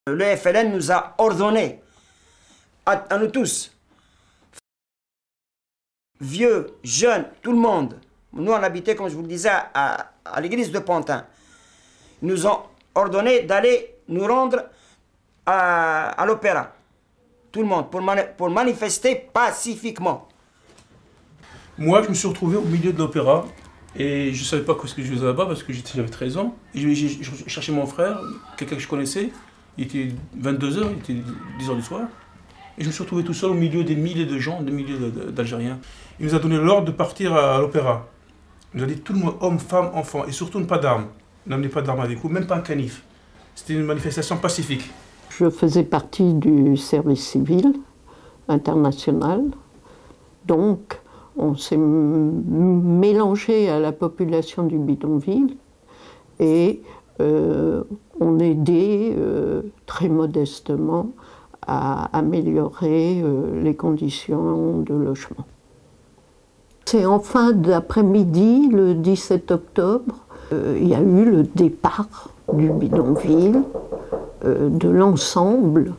Le FLN nous a ordonné, à nous tous, vieux, jeunes, tout le monde. Nous, on habitait, comme je vous le disais, à l'église de Pantin. Ils nous ont ordonné d'aller nous rendre à l'opéra. Tout le monde, pour manifester pacifiquement. Moi, je me suis retrouvé au milieu de l'opéra et je ne savais pas ce que je faisais là-bas parce que j'avais 13 ans. J'ai cherché mon frère, quelqu'un que je connaissais. Il était 22 h, il était 10 h du soir. Et je me suis retrouvé tout seul au milieu des milliers de gens, des milliers d'Algériens. Il nous a donné l'ordre de partir à l'opéra. Il nous a dit tout le monde, hommes, femmes, enfants, et surtout pas d'armes. N'amenez pas d'armes avec vous, même pas un canif. C'était une manifestation pacifique. Je faisais partie du service civil international. Donc, on s'est mélangé à la population du bidonville et on aidait très modestement à améliorer les conditions de logement. C'est en fin d'après-midi, le 17 octobre, il y a eu le départ du bidonville, de l'ensemble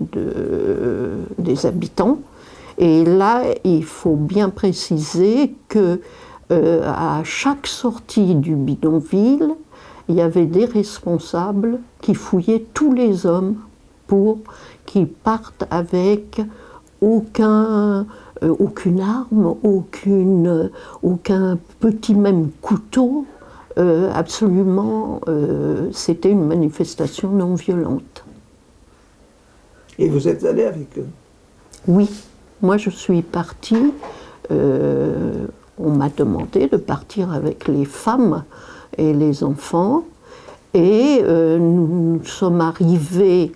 des habitants. Et là, il faut bien préciser que à chaque sortie du bidonville, il y avait des responsables qui fouillaient tous les hommes pour qu'ils partent avec aucune arme, aucun petit même couteau. Absolument, c'était une manifestation non violente. Et vous êtes allé avec eux? Oui, moi je suis partie, on m'a demandé de partir avec les femmes et les enfants, et nous sommes arrivés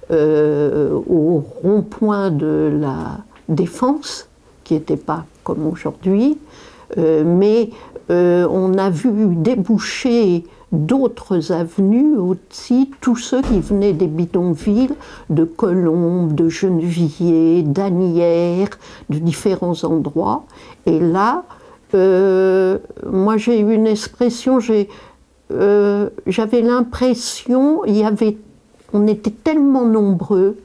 au rond-point de la Défense, qui n'était pas comme aujourd'hui, mais on a vu déboucher d'autres avenues aussi, tous ceux qui venaient des bidonvilles, de Colombes, de Gennevilliers, d'Asnières, de différents endroits. Et là, moi j'ai eu une expression, j'avais l'impression, on était tellement nombreux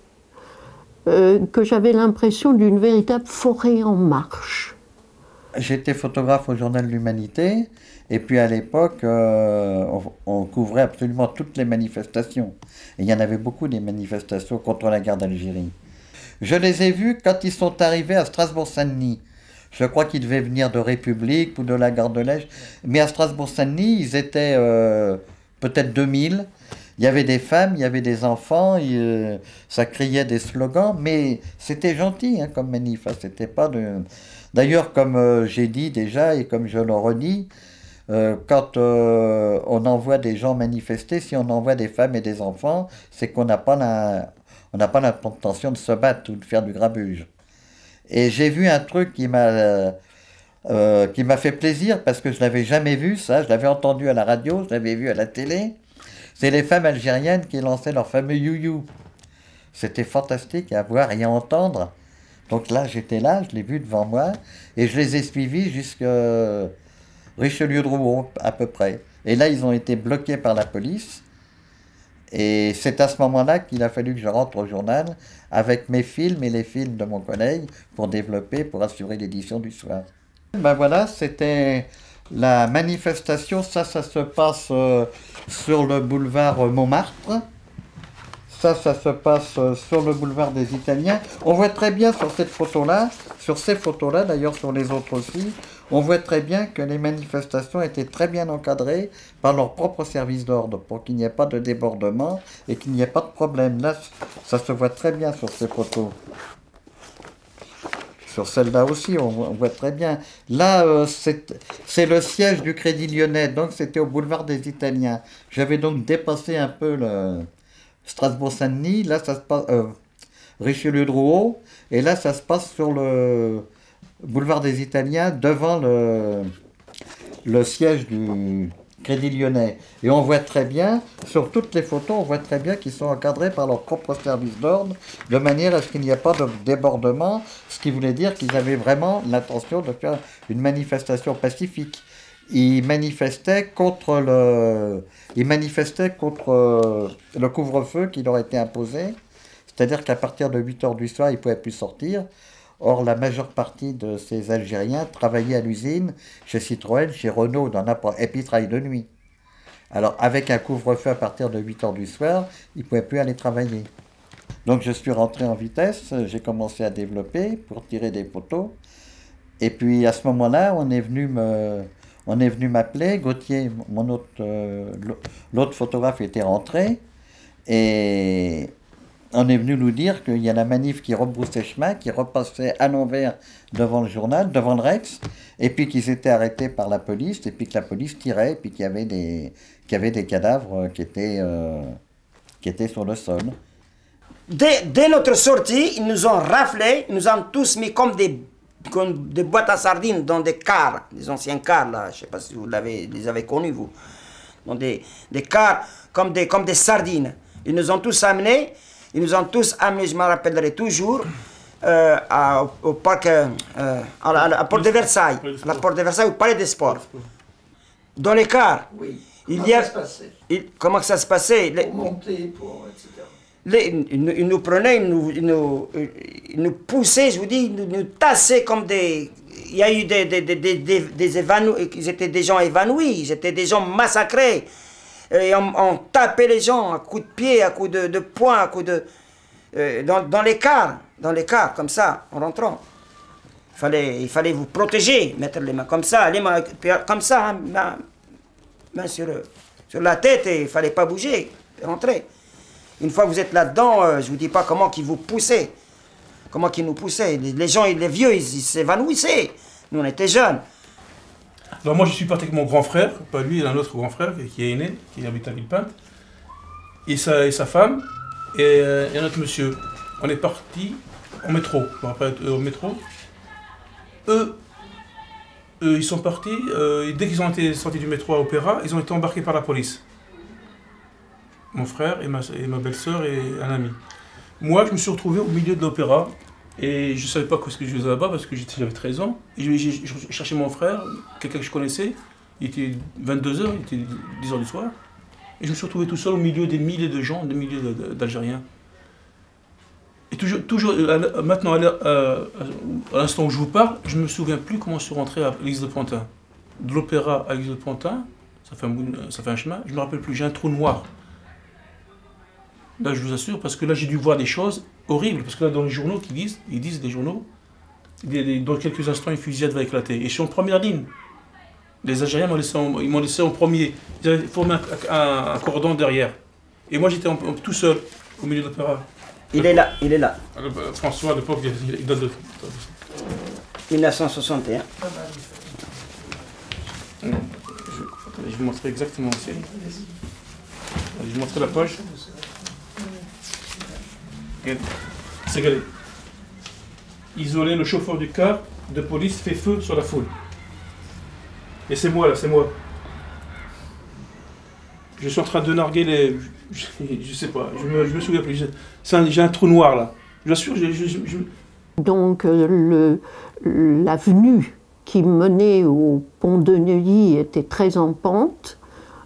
que j'avais l'impression d'une véritable forêt en marche. J'étais photographe au journal L'Humanité, et puis à l'époque, on couvrait absolument toutes les manifestations. Et il y en avait beaucoup des manifestations contre la guerre d'Algérie. Je les ai vus quand ils sont arrivés à Strasbourg-Saint-Denis. Je crois qu'ils devaient venir de République ou de la Gare de l'Est. Mais à Strasbourg-Saint-Denis, ils étaient peut-être 2000. Il y avait des femmes, il y avait des enfants, ça criait des slogans, mais c'était gentil hein, comme manif. C'était pas de... D'ailleurs, comme j'ai dit déjà et comme je le redis, quand on envoie des gens manifester, si on envoie des femmes et des enfants, c'est qu'on n'a pas l'intention de se battre ou de faire du grabuge. Et j'ai vu un truc qui m'a fait plaisir parce que je l'avais jamais vu, ça. Je l'avais entendu à la radio, je l'avais vu à la télé. C'est les femmes algériennes qui lançaient leur fameux you-you. C'était fantastique à voir et à entendre. Donc là, j'étais là, je l'ai vu devant moi, et je les ai suivis jusqu'à Richelieu-Drouot, à peu près. Et là, ils ont été bloqués par la police. Et c'est à ce moment-là qu'il a fallu que je rentre au journal avec mes films et les films de mon collègue pour développer, pour assurer l'édition du soir. Ben voilà, c'était la manifestation. Ça se passe sur le boulevard Montmartre. Ça se passe sur le boulevard des Italiens. On voit très bien sur cette photo-là, sur ces photos-là, d'ailleurs sur les autres aussi, on voit très bien que les manifestations étaient très bien encadrées par leur propre service d'ordre pour qu'il n'y ait pas de débordement et qu'il n'y ait pas de problème. Là, ça se voit très bien sur ces photos. Sur celle-là aussi, on voit très bien. Là, c'est le siège du Crédit Lyonnais, donc c'était au boulevard des Italiens. J'avais donc dépassé un peu le Strasbourg-Saint-Denis, là ça se passe Richelieu-Drouot, et là ça se passe sur le boulevard des Italiens, devant le siège du Crédit Lyonnais. Et on voit très bien, sur toutes les photos, on voit très bien qu'ils sont encadrés par leur propre service d'ordre, de manière à ce qu'il n'y ait pas de débordement, ce qui voulait dire qu'ils avaient vraiment l'intention de faire une manifestation pacifique. ils manifestaient contre le couvre-feu qui leur était imposé. C'est-à-dire qu'à partir de 8 h du soir, ils ne pouvaient plus sortir. Or, la majeure partie de ces Algériens travaillaient à l'usine, chez Citroën, chez Renault, et puis ils travaillaient de nuit. Alors, avec un couvre-feu à partir de 8 h du soir, ils ne pouvaient plus aller travailler. Donc, je suis rentré en vitesse, j'ai commencé à développer pour tirer des photos. Et puis, à ce moment-là, on est venu m'appeler. Gauthier, l'autre photographe, était rentré. Et on est venu nous dire qu'il y a la manif qui rebroussait chemin, qui repassait à l'envers devant le journal, devant le Rex, et puis qu'ils étaient arrêtés par la police, et puis que la police tirait, et puis qu'il y avait des cadavres qui étaient sur le sol. Dès notre sortie, ils nous ont raflés, ils nous ont tous mis comme des boîtes à sardines dans des cars, des anciens cars, là, je ne sais pas si vous les avez connus, vous. Dans des cars comme des sardines. Ils nous ont tous amenés, je me rappellerai toujours, au parc, à la porte de Versailles, la porte de Versailles, au palais des sports. Dans les cars, Oui. Comment ça se passait? Pour monter, etc. Ils nous prenaient, ils nous poussaient, je vous dis, ils nous tassaient comme des... Il y a eu des évanouis, ils étaient des gens évanouis, ils étaient des gens massacrés. Et on tapait les gens à coups de pied, à coups de poing, à coups de... dans les cars, comme ça, en rentrant. Il fallait vous protéger, mettre les mains comme ça, comme ça, main sur la tête, et il ne fallait pas bouger, rentrer. Une fois que vous êtes là-dedans, je ne vous dis pas comment qu'ils vous poussaient. Comment qu'ils nous poussaient. Les gens, les vieux, ils s'évanouissaient. Nous, on était jeunes. Alors moi, je suis parti avec mon grand frère, pas lui, il a un autre grand frère qui est aîné, qui habite à Villepinte, et sa femme, et un autre monsieur. On est parti en métro, je me rappelle, au métro. Eux, ils sont partis, et dès qu'ils ont été sortis du métro à Opéra, ils ont été embarqués par la police. Mon frère et ma belle-sœur et un ami. Moi, je me suis retrouvé au milieu de l'Opéra, et je ne savais pas ce que je faisais là-bas parce que j'avais 13 ans. Et je cherchais mon frère, quelqu'un que je connaissais. Il était 22 h, il était 10 h du soir. Et je me suis retrouvé tout seul au milieu des milliers de gens, des milliers d'Algériens. Et toujours maintenant, à l'instant où je vous parle, je ne me souviens plus comment je suis rentré à l'église de Pantin. De l'Opéra à l'église de Pantin, ça fait un chemin, je ne me rappelle plus, j'ai un trou noir. Là, je vous assure, parce que là, j'ai dû voir des choses horribles. Parce que là, dans les journaux ils disent des journaux, dans quelques instants, une fusillade va éclater. Et je suis en première ligne. Les Algériens m'ont laissé en premier. Ils avaient formé un cordon derrière. Et moi, j'étais tout seul, au milieu de l'Opéra. Il est là. François, le pauvre, il donne de... 1961. Je vais vous montrer exactement aussi. Je vais vous montrer la page. C'est galé. Isolé, le chauffeur du car de police fait feu sur la foule. Et c'est moi là, c'est moi. Je suis en train de narguer les... Je sais pas, je me souviens plus. J'ai un trou noir là. Je l'assure, Donc l'avenue qui menait au pont de Neuilly était très en pente.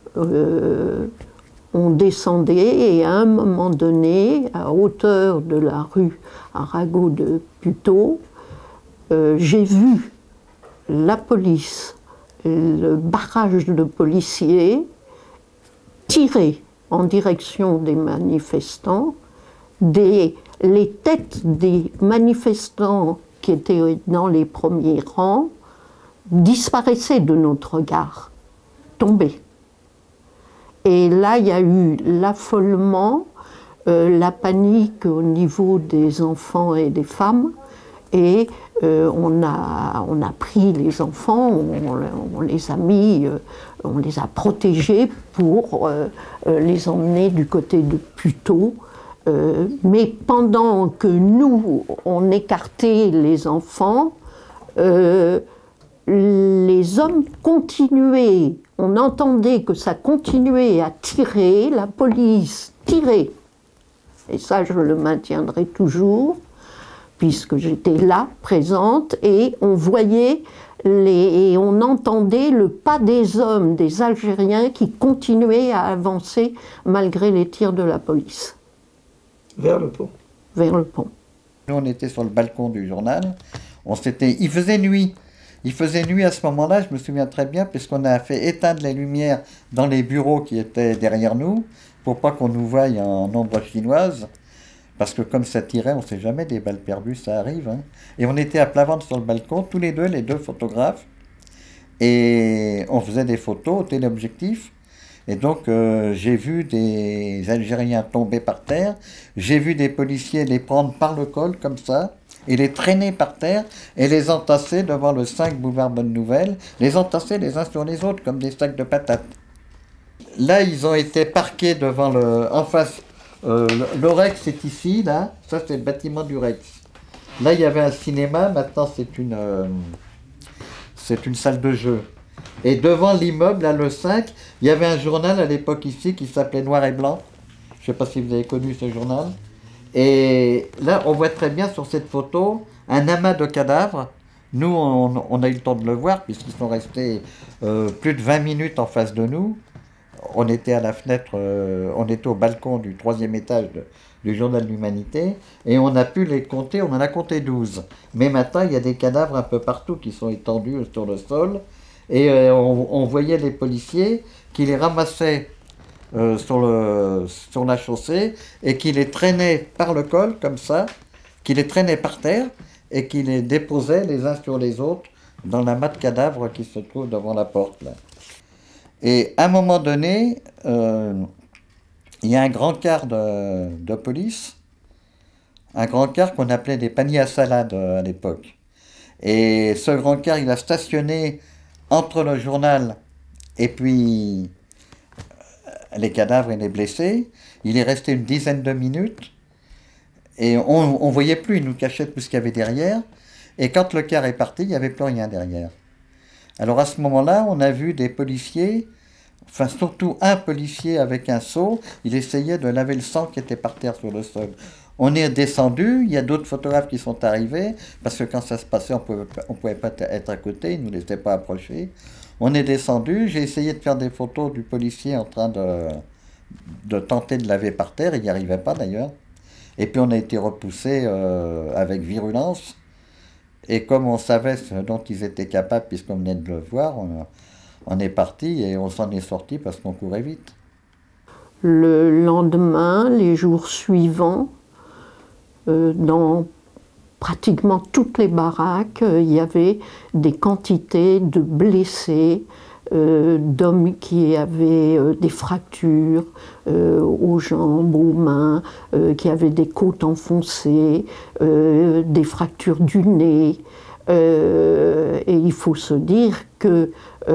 On descendait et à un moment donné, à hauteur de la rue Arago de Puteaux, j'ai vu la police, le barrage de policiers tirer en direction des manifestants. Les têtes des manifestants qui étaient dans les premiers rangs disparaissaient de notre regard, tombaient. Et là, il y a eu l'affolement, la panique au niveau des enfants et des femmes. Et on a pris les enfants, on les a mis, on les a protégés pour les emmener du côté de Puteaux. Mais pendant que nous, on écartait les enfants, les hommes continuaient, on entendait que ça continuait à tirer, la police tirait, et ça je le maintiendrai toujours, puisque j'étais là, présente, et on voyait et on entendait le pas des hommes, des Algériens qui continuaient à avancer malgré les tirs de la police. Vers le pont. Vers le pont. Nous, on était sur le balcon du journal. Il faisait nuit. Il faisait nuit à ce moment-là, je me souviens très bien, puisqu'on a fait éteindre les lumières dans les bureaux qui étaient derrière nous, pour pas qu'on nous voie en ombre chinoise. Parce que comme ça tirait, on ne sait jamais, des balles perdues, ça arrive. Hein. Et on était à plat ventre sur le balcon, tous les deux photographes. Et on faisait des photos au téléobjectif. Et donc, j'ai vu des Algériens tomber par terre. J'ai vu des policiers les prendre par le col, comme ça, et les traîner par terre, et les entasser devant le 5 boulevard Bonne Nouvelle, les entasser les uns sur les autres, comme des sacs de patates. Là, ils ont été parqués devant en face. Le Rex est ici, là. Ça, c'est le bâtiment du Rex. Là, il y avait un cinéma. Maintenant, c'est une salle de jeu. Et devant l'immeuble, là, le 5, il y avait un journal à l'époque ici qui s'appelait Noir et Blanc. Je ne sais pas si vous avez connu ce journal. Et là, on voit très bien sur cette photo un amas de cadavres. Nous, on a eu le temps de le voir puisqu'ils sont restés plus de 20 minutes en face de nous. On était à la fenêtre, on était au balcon du 3e étage du Journal de l'Humanité, et on a pu les compter, on en a compté 12. Mais maintenant, il y a des cadavres un peu partout qui sont étendus sur le sol, et on voyait les policiers qui les ramassaient sur la chaussée, et qui les traînaient par le col, comme ça, qui les traînaient par terre, et qui les déposaient les uns sur les autres dans l'amas de cadavres qui se trouve devant la porte, là. Et à un moment donné, il y a un grand car de police, un grand car qu'on appelait des paniers à salade à l'époque. Et ce grand car, il a stationné entre le journal et puis les cadavres et les blessés. Il est resté une dizaine de minutes et on ne voyait plus, il nous cachait tout ce qu'il y avait derrière. Et quand le car est parti, il n'y avait plus rien derrière. Alors à ce moment-là, on a vu des policiers, enfin surtout un policier avec un seau, il essayait de laver le sang qui était par terre sur le sol. On est descendu, il y a d'autres photographes qui sont arrivés, parce que quand ça se passait, on pouvait pas être à côté, ils ne nous laissaient pas approcher. On est descendu, j'ai essayé de faire des photos du policier en train de tenter de laver par terre, il n'y arrivait pas d'ailleurs. Et puis on a été repoussé avec virulence. Et comme on savait ce dont ils étaient capables, puisqu'on venait de le voir, on est parti et on s'en est sorti parce qu'on courait vite. Le lendemain, les jours suivants, dans pratiquement toutes les baraques, il y avait des quantités de blessés, d'hommes qui avaient des fractures aux jambes, aux mains, qui avaient des côtes enfoncées, des fractures du nez. Et il faut se dire que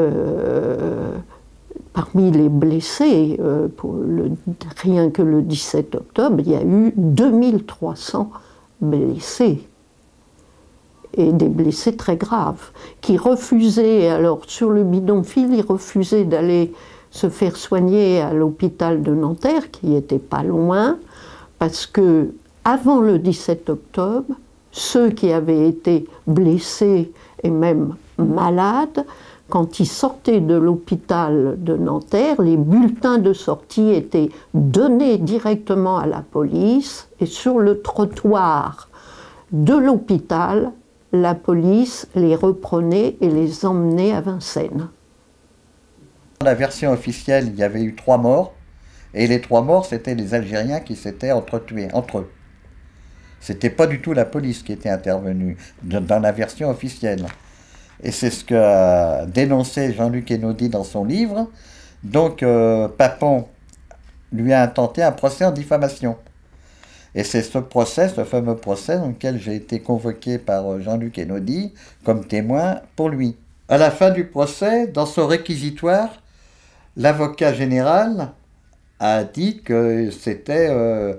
parmi les blessés, rien que le 17 octobre, il y a eu 2300 blessés. Et des blessés très graves, qui refusaient, alors sur le bidonville, ils refusaient d'aller se faire soigner à l'hôpital de Nanterre, qui n'était pas loin, parce que avant le 17 octobre, ceux qui avaient été blessés et même malades, quand ils sortaient de l'hôpital de Nanterre, les bulletins de sortie étaient donnés directement à la police, et sur le trottoir de l'hôpital, la police les reprenait et les emmenait à Vincennes. Dans la version officielle, il y avait eu 3 morts, et les 3 morts, c'était les Algériens qui s'étaient entretués, entre eux. C'était pas du tout la police qui était intervenue, dans la version officielle. Et c'est ce qu'a dénoncé Jean-Luc Einaudi dans son livre. Donc, Papon lui a intenté un procès en diffamation. Et c'est ce procès, ce fameux procès, dans lequel j'ai été convoqué par Jean-Luc Einaudi comme témoin pour lui. À la fin du procès, dans son réquisitoire, l'avocat général a dit que c'était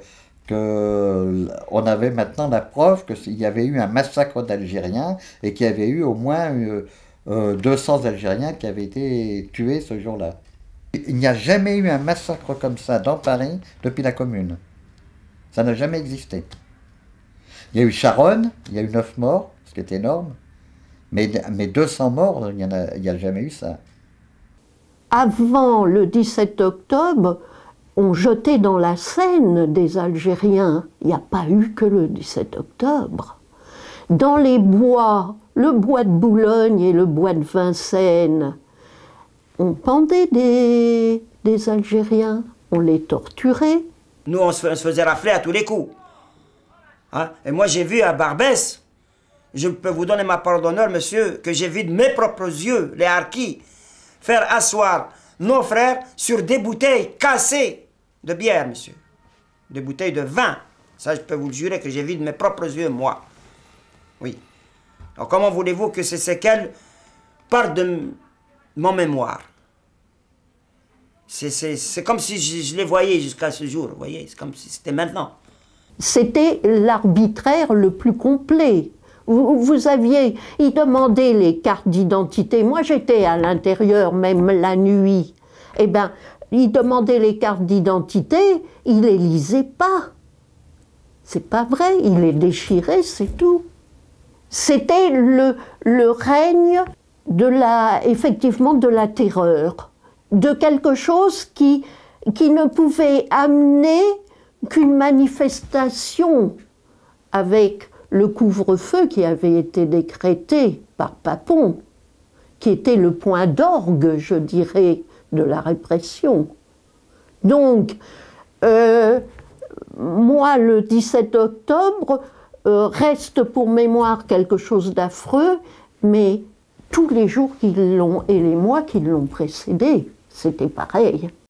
qu'on avait maintenant la preuve qu'il y avait eu un massacre d'Algériens et qu'il y avait eu au moins 200 Algériens qui avaient été tués ce jour-là. Il n'y a jamais eu un massacre comme ça dans Paris depuis la Commune. Ça n'a jamais existé. Il y a eu Charonne, il y a eu 9 morts, ce qui est énorme. Mais 200 morts, il n'y a jamais eu ça. Avant le 17 octobre, on jetait dans la Seine des Algériens. Il n'y a pas eu que le 17 octobre. Dans les bois, le bois de Boulogne et le bois de Vincennes, on pendait des Algériens, on les torturait. Nous, on se faisait rafler à tous les coups. Hein? Et moi, j'ai vu à Barbès, je peux vous donner ma parole d'honneur, monsieur, que j'ai vu de mes propres yeux, les harkis, faire asseoir nos frères sur des bouteilles cassées de bière, monsieur. Des bouteilles de vin. Ça, je peux vous le jurer que j'ai vu de mes propres yeux, moi. Oui. Alors, comment voulez-vous que ces séquelles partent de mon mémoire? C'est comme si je les voyais jusqu'à ce jour, vous voyez, c'est comme si c'était maintenant. C'était l'arbitraire le plus complet. Vous aviez, ils demandaient les cartes d'identité. Moi, j'étais à l'intérieur, même la nuit. Eh bien, ils demandaient les cartes d'identité, ils les lisaient pas. C'est pas vrai, ils les déchiraient, c'est tout. C'était le règne effectivement de la terreur, de quelque chose qui ne pouvait amener qu'une manifestation avec le couvre-feu qui avait été décrété par Papon, qui était le point d'orgue, je dirais, de la répression. Donc, moi, le 17 octobre reste pour mémoire quelque chose d'affreux, mais tous les jours qui l'ont et les mois qui l'ont précédé, c'était pareil.